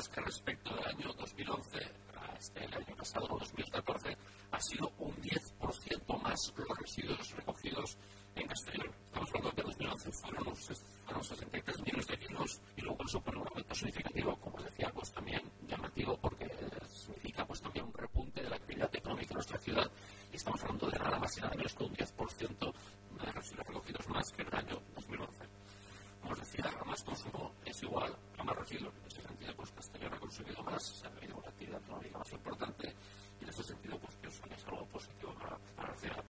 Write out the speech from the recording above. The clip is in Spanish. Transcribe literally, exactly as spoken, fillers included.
es que respecto del año dos mil once a este el año pasado, dos mil catorce, ha sido un diez por ciento más los residuos recogidos en Castellón. Estamos hablando de que en dos mil once fueron, fueron sesenta y tres millones de kilos y luego eso supone un aumento significativo, como os decía, pues también llamativo porque significa pues también un repunte de la actividad económica en nuestra ciudad y estamos hablando de nada más y nada menos que un diez por ciento de residuos recogidos más que en el año dos mil once. Como os decía, a más consumo es igual a más residuos. En ese sentido, pues Castellón ha conseguido más, ha habido una actividad económica más